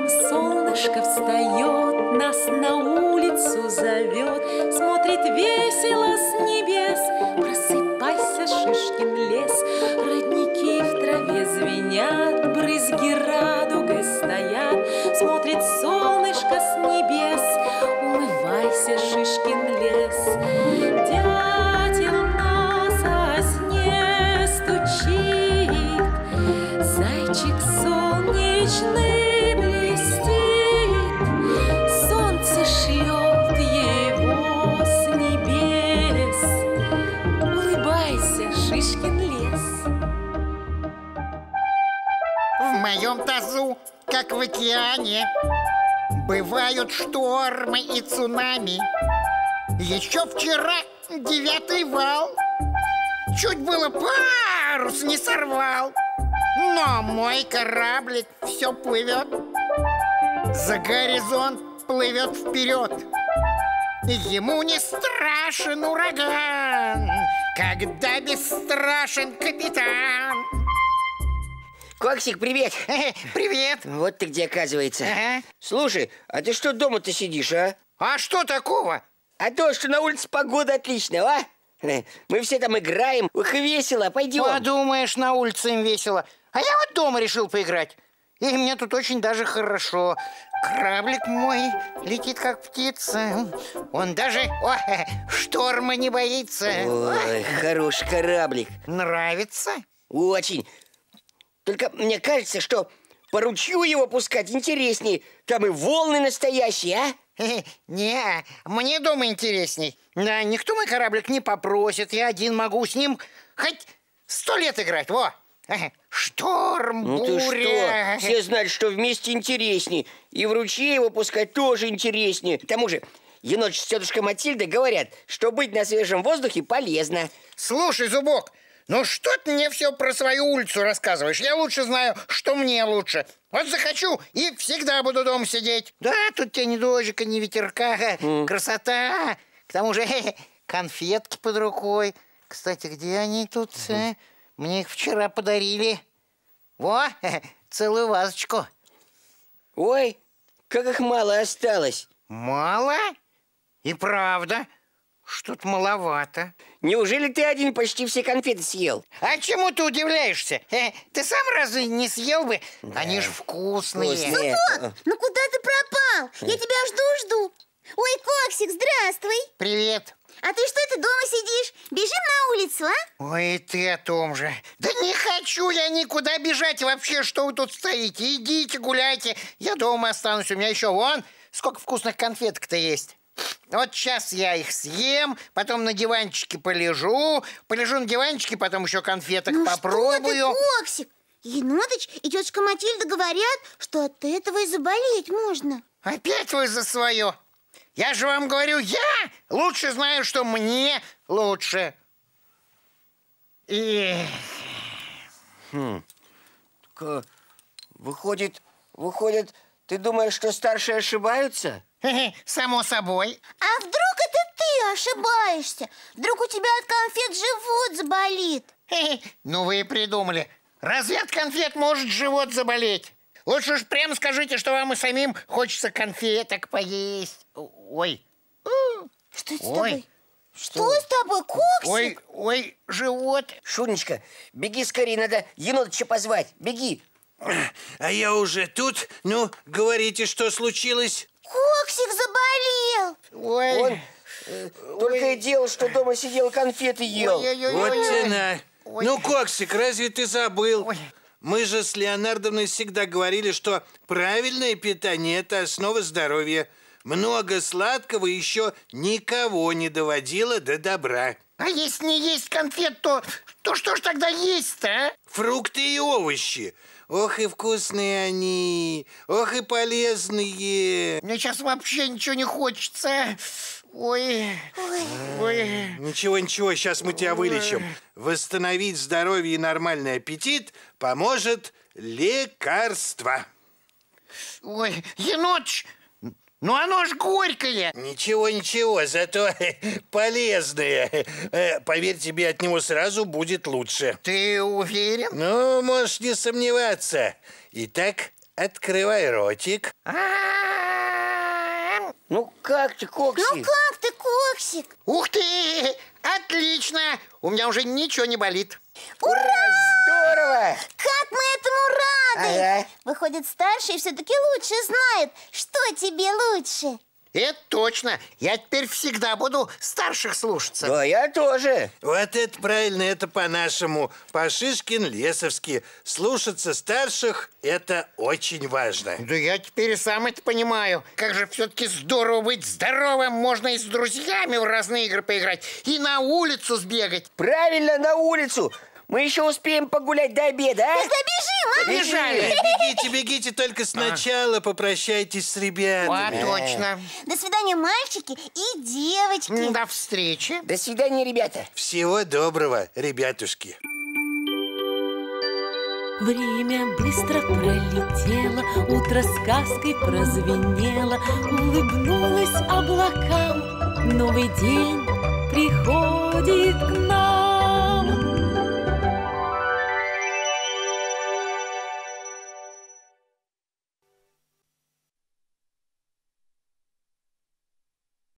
Утром солнышко встает, нас на улицу зовет, смотрит весело с небес. Просыпайся, Шишкин лес, родники в траве звенят, брызги радугой стоят, смотрит солнышко с небес. Умывайся, Шишкин лес. Дятел на сосне стучит, зайчик солнечный блестит, солнце шлет его с небес. Улыбайся, Шишкин лес. В моем тазу, как в океане, бывают штормы и цунами. Еще вчера 9-й вал чуть было парус не сорвал. Но мой кораблик все плывет, за горизонт плывет вперед. Ему не страшен ураган, когда бесстрашен капитан. Коксик, привет! Привет! Вот ты где, оказывается. Ага. Слушай, а ты что дома-то сидишь, а? А что такого? А то, что на улице погода отличная, а? Мы все там играем, ух, весело, пойдем. Подумаешь, на улице им весело. А я вот дома решил поиграть. И мне тут очень даже хорошо. Кораблик мой летит как птица. Он даже шторма не боится. Ой, хороший кораблик. Нравится? Очень. Только мне кажется, что по ручью его пускать интереснее. Там и волны настоящие, а? Не, мне дома интересней. Да, никто мой кораблик не попросит. Я один могу с ним хоть 100 лет играть. Во! Шторм, Ну ты буря. что? Все знают, что вместе интереснее. И в ручье его пускать тоже интереснее. К тому же, еноч с тетушкой Матильдой говорят, что быть на свежем воздухе полезно. Слушай, Зубок, ну что ты мне все про свою улицу рассказываешь? Я лучше знаю, что мне лучше. Вот захочу и всегда буду дома сидеть. Да, тут тебе ни дождика, ни ветерка. Красота. К тому же конфетки под рукой. Кстати, где они тут? Мне их вчера подарили. Во, целую вазочку. Ой, как их мало осталось. Мало? И правда, что-то маловато. Неужели ты один почти все конфеты съел? А чему ты удивляешься? Ты сам разве не съел бы? Да. Они же вкусные. Зубок, ну куда ты пропал? Я тебя жду. Ой, Коксик, здравствуй. Привет. А ты что это дома сидишь? Бежим на улицу, а? Ой, ты о том же. Да не хочу я никуда бежать. Вообще, что вы тут стоите? Идите, гуляйте. Я дома останусь. У меня еще вон сколько вкусных конфеток-то есть. Вот сейчас я их съем, потом на диванчике полежу на диванчике, потом еще конфеток попробую. Что ты, Коксик? Енотыч и тетушка Матильда говорят, что от этого и заболеть можно. Опять вы за свое. Я же вам говорю, я лучше знаю, что мне лучше. И... Выходит, ты думаешь, что старшие ошибаются? Само собой. А вдруг это ты ошибаешься? Вдруг у тебя от конфет живот заболит? Ну вы и придумали. Разве от конфет может живот заболеть? Лучше уж прямо скажите, что вам и самим хочется конфеток поесть. Ой. Что это с тобой? Что с тобой, Коксик? Ой, живот. Шунечка, беги скорее, надо енотыча позвать. Беги. А я уже тут. Ну, говорите, что случилось? Коксик заболел. Ой. Только и делал, что дома сидел, конфеты ел. Вот тена. Ой. Ну, Коксик, разве ты забыл? Ой. Мы же с Леонардовной всегда говорили, что правильное питание – это основа здоровья. Много сладкого еще никого не доводило до добра. А если не есть конфет, то что ж тогда есть-то, а? Фрукты и овощи. Ох и вкусные они, ох и полезные. Мне сейчас вообще ничего не хочется. Ой. Ничего, сейчас мы тебя вылечим. Восстановить здоровье и нормальный аппетит поможет лекарство. Ой, енотыч, ну оно ж горькое. Ничего, зато полезное. Поверь, тебе от него сразу будет лучше. Ты уверен? Ну, можешь не сомневаться. Итак, Открывай ротик. Ну как ты, Коксик? Ну как ты, Коксик? Ух ты! Отлично! У меня уже ничего не болит. Ура! Здорово! Как мы этому рады! Ага. Выходит, старший все-таки лучше знает, что тебе лучше. Это точно. Я теперь всегда буду старших слушаться. Да, я тоже. Вот это правильно, это по-нашему. По-шишкин-лесовски. Слушаться старших – это очень важно. Да я теперь и сам это понимаю. Как же все-таки здорово быть здоровым. Можно и с друзьями в разные игры поиграть, и на улицу сбегать. Правильно, на улицу. Мы еще успеем погулять до обеда, а? Тогда бежим, а? Побежали. Бегите, бегите, только сначала попрощайтесь с ребятами. Точно. До свидания, мальчики и девочки. До встречи. До свидания, ребята. Всего доброго, ребятушки. Время быстро пролетело, утро сказкой прозвенело, улыбнулось облакам. Новый день приходит к